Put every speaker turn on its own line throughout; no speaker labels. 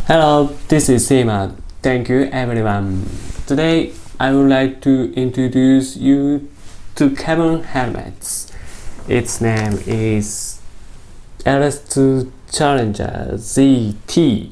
Hello, this is Sima. Thank you everyone. Today I would like to introduce you to carbon helmets. Its name is LS2 Challenger ZT.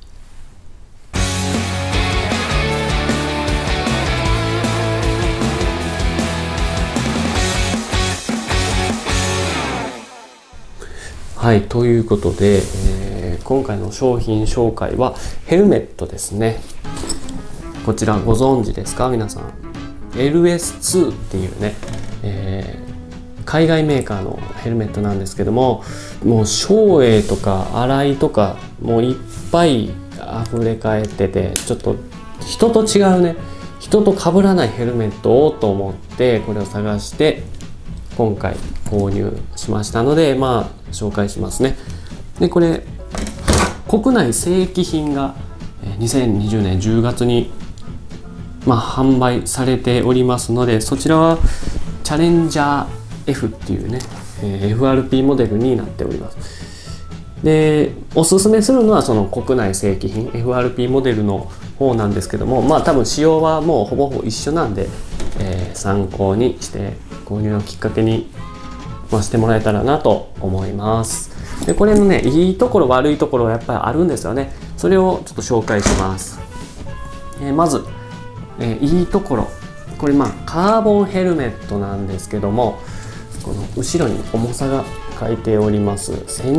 はい、ということで、今回の商品紹介はヘルメットですね。こちらご存知ですか皆さん。 LS2 っていうね、海外メーカーのヘルメットなんですけども、もう照英とか洗いとかもういっぱい溢れ返ってて、ちょっと人と違うね、人と被らないヘルメットをと思ってこれを探して今回購入しましたので、紹介しますね。でこれ国内正規品が2020年10月に販売されておりますので、そちらはチャレンジャー F っていうね、FRP モデルになっております。でおすすめするのはその国内正規品 FRP モデルの方なんですけども、多分仕様はもうほぼほぼ一緒なんで、参考にして購入のきっかけにしてもらえたらなと思います。でこれのね、いいところ悪いところはやっぱりあるんですよね。それをちょっと紹介します。まず、いいところ、これカーボンヘルメットなんですけども、この後ろに重さが書いております。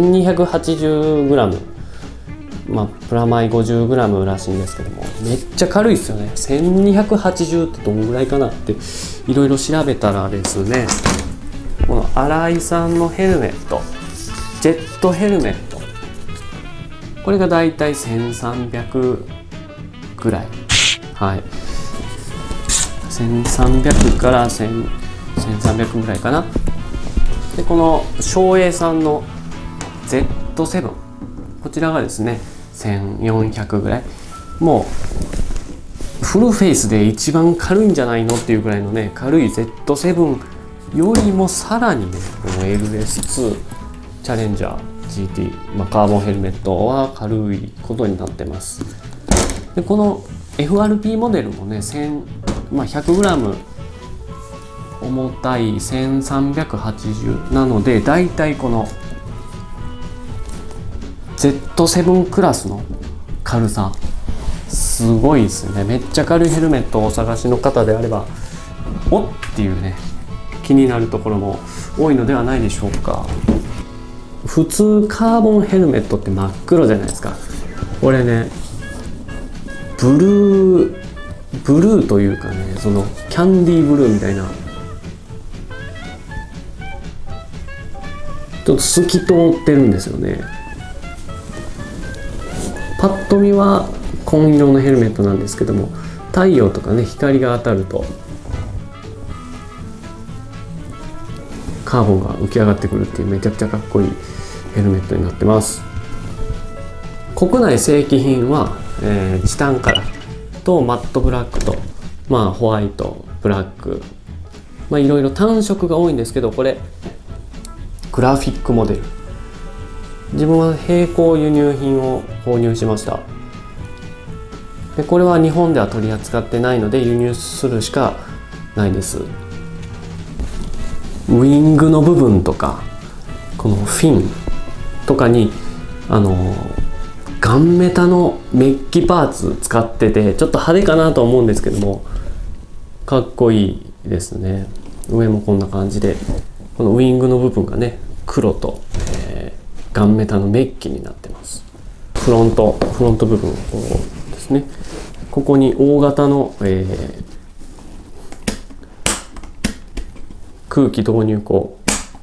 1280g、プラマイ 50g らしいんですけども、めっちゃ軽いですよね。1280ってどんぐらいかなっていろいろ調べたらですね、この新井さんのヘルメット、ジェットヘルメット、これがだいたい1300ぐらい、1300から1300ぐらいかな。でこの照英さんの Z7、 こちらがですね1400ぐらい、もうフルフェイスで一番軽いんじゃないのっていうぐらいのね、軽い Z7 よりもさらにね、この LS2 チャレンジャー GT、カーボンヘルメットは軽いことになってます。でこの FRP モデルもね、100g 重たい1380なので、だいたいこの Z7 クラスの軽さすごいですね。めっちゃ軽いヘルメットをお探しの方であれば、おっっていうね、気になるところも多いのではないでしょうか。普通カーボンヘルメットって真っ黒じゃないですか。これね、ブルーというかね、そのキャンディーブルーみたいな、ちょっと透き通ってるんですよね。パッと見は紺色のヘルメットなんですけども、太陽とかね、光が当たるとカーボンが浮き上がってくるっていう、めちゃくちゃかっこいいヘルメットになってます。国内正規品は、チタンカラーとマットブラックと、ホワイト、ブラック、いろいろ単色が多いんですけど、これグラフィックモデル、自分は並行輸入品を購入しました。でこれは日本では取り扱ってないので輸入するしかないです。ウイングの部分とか、このフィンとかにガンメタのメッキパーツ使ってて、ちょっと派手かなと思うんですけども、かっこいいですね。上もこんな感じで、このウイングの部分がね、黒と、ガンメタのメッキになってます。フロント部分こうですね、ここに大型の、空気導入口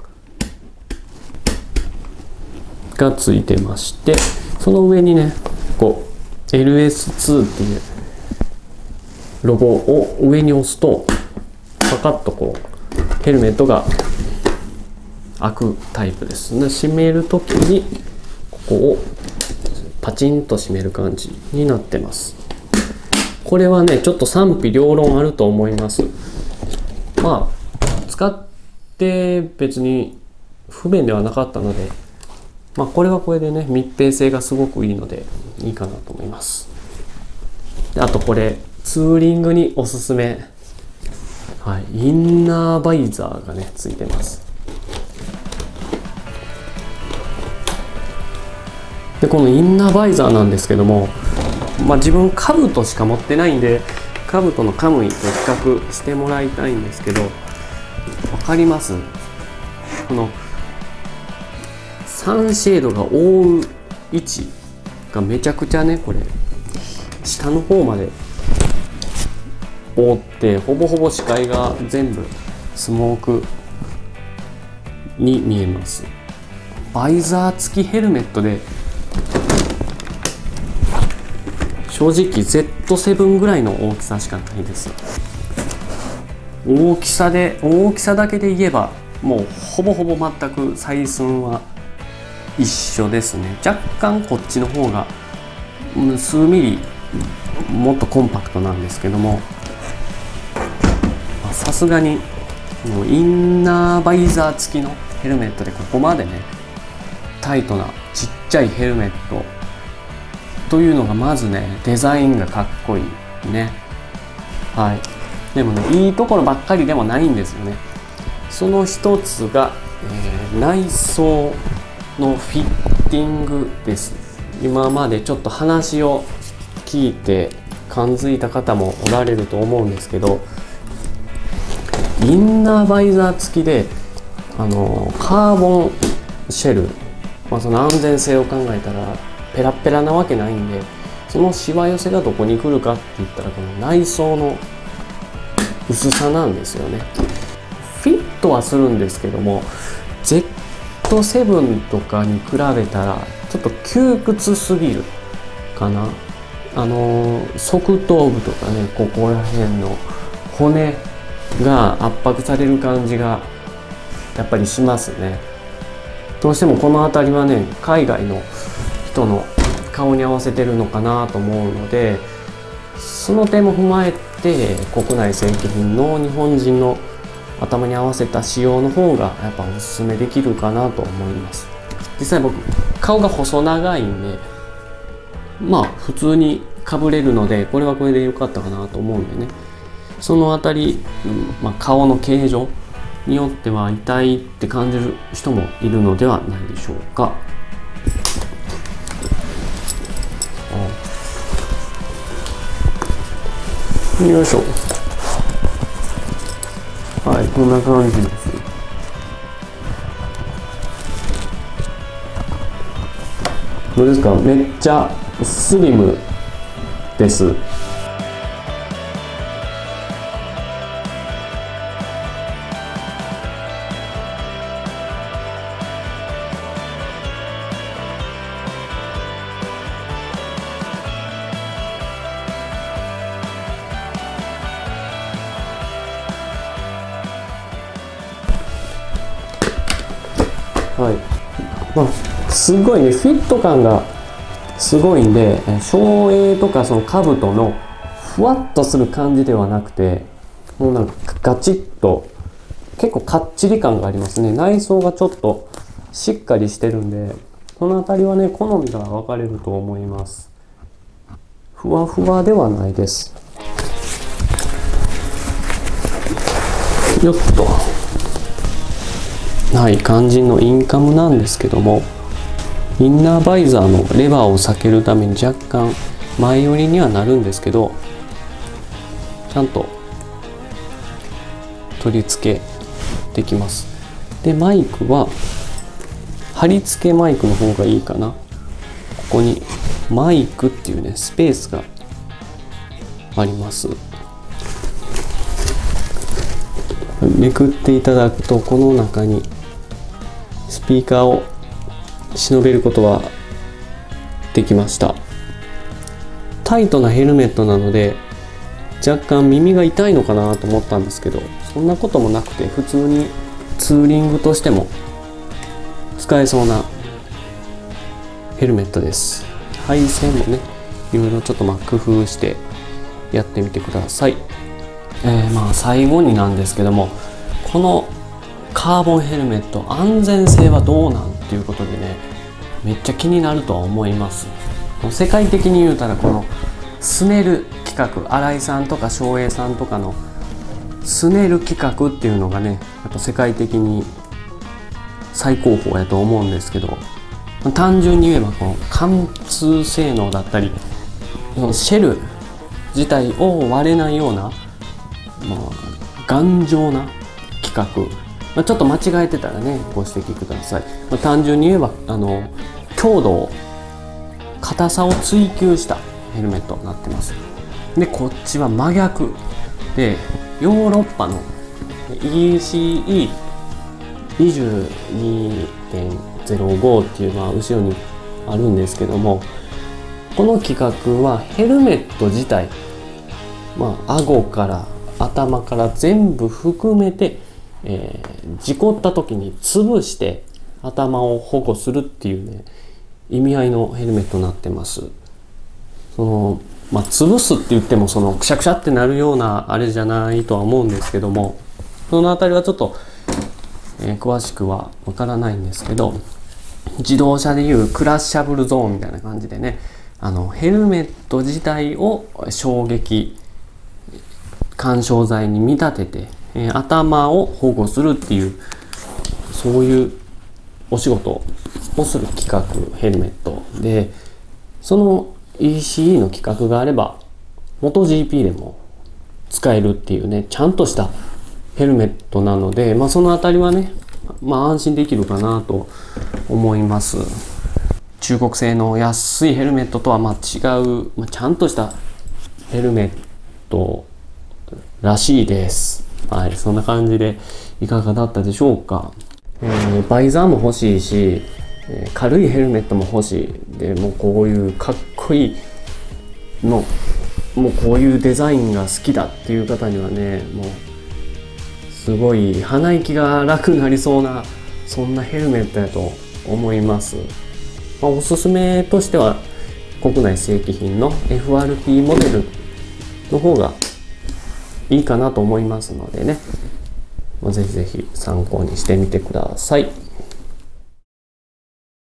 がついてまして、その上にね、こう LS2 っていうロゴを上に押すと、パカッとこうヘルメットが開くタイプですね。閉めるときにここをパチンと閉める感じになってます。これはね、ちょっと賛否両論あると思います。使って別に不便ではなかったのでまあこれはこれでね密閉性がすごくいいのでいいかなと思います。であとこれツーリングにおすすめ、はい、インナーバイザーがねついてます。でこのインナーバイザーなんですけども、まあ、自分兜しか持ってないんで兜のカムイと比較してもらいたいんですけど、分かります？このサンシェードが覆う位置がめちゃくちゃね、これ下の方まで覆ってほぼほぼ視界が全部スモークに見えます。バイザー付きヘルメットで正直 Z7 ぐらいの大きさしかないです。大きさだけで言えばもうほぼほぼ全く採寸は一緒ですね。若干こっちの方が数ミリもっとコンパクトなんですけども、さすがにもうインナーバイザー付きのヘルメットでここまでねタイトなちっちゃいヘルメットというのがまずねデザインがかっこいいね。はい。でもねいいところばっかりでもないんですよね。その一つが、内装のフィッティングです。今までちょっと話を聞いて感づいた方もおられると思うんですけど、インナーバイザー付きでカーボンシェル、その安全性を考えたらペラペラなわけないんで、そのしわ寄せがどこに来るかって言ったらこの内装の薄さなんですよね。フィットはするんですけども Z7 とかに比べたらちょっと窮屈すぎるかな。側頭部とかね、ここら辺の骨が圧迫される感じがやっぱりしますね。どうしてもこの辺りはね海外の人の顔に合わせてるのかなと思うので、その点も踏まえて国内製品の日本人の頭に合わせた仕様の方がやっぱおすすめできるかなと思います。実際僕顔が細長いんでまあ普通にかぶれるのでこれはこれで良かったかなと思うんでね、そのあたり、顔の形状によっては痛いって感じる人もいるのではないでしょうか。よいしょ。はい、こんな感じです。どうですか？めっちゃスリムです。はい。すごいね、フィット感がすごいんで、照英とかその兜のふわっとする感じではなくて、もうなんかガチッと結構かっちり感がありますね。内装がちょっとしっかりしてるんで、この辺りはね好みが分かれると思います。ふわふわではないです。よっと。はい、肝心のインカムなんですけども、インナーバイザーのレバーを避けるために若干前寄りにはなるんですけど、ちゃんと取り付けできます。でマイクは貼り付けマイクの方がいいかな。ここにマイクっていうねスペースがあります。めくっていただくとこの中にスピーカーを忍べることはできました。タイトなヘルメットなので若干耳が痛いのかなと思ったんですけど、そんなこともなくて普通にツーリングとしても使えそうなヘルメットです。配線もねいろいろちょっと工夫してやってみてください。最後になんですけども、このカーボンヘルメット安全性はどうなんっていうことでね、 めっちゃ気になるとは思います。世界的に言うたらこのスネル企画、新井さんとか照英さんとかのスネル企画っていうのがね、やっぱ世界的に最高峰やと思うんですけど、単純に言えばこの貫通性能だったり、シェル自体を割れないような、頑丈な規格、ちょっと間違えてたらねご指摘ください。単純に言えば強度を、硬さを追求したヘルメットになってます。でこっちは真逆で、ヨーロッパの ECE22.05 っていうのは後ろにあるんですけども、この規格はヘルメット自体、顎から頭から全部含めて、事故った時に潰して頭を保護するっていうね、意味合いのヘルメットになってます。潰すって言ってもくしゃくしゃってなるようなあれじゃないとは思うんですけども、そのあたりはちょっと、詳しくはわからないんですけど、自動車でいうクラッシャブルゾーンみたいな感じでね、ヘルメット自体を衝撃緩衝材に見立てて、頭を保護するっていう、そういうお仕事をする規格ヘルメットで、その ECE の規格があれば MotoGP でも使えるっていうね、ちゃんとしたヘルメットなので、そのあたりはね、安心できるかなと思います。中国製の安いヘルメットとは違う、ちゃんとしたヘルメットらしいです。はい、そんな感じでいかがだったでしょうか。バイザーも欲しいし、軽いヘルメットも欲しい。でもうこういうかっこいいの、もうこういうデザインが好きだっていう方にはね、もうすごい鼻息が楽になりそうな、そんなヘルメットやと思います。おすすめとしては国内正規品の FRP モデルの方がいいかなと思いますのでね、ぜひぜひ参考にしてみてください。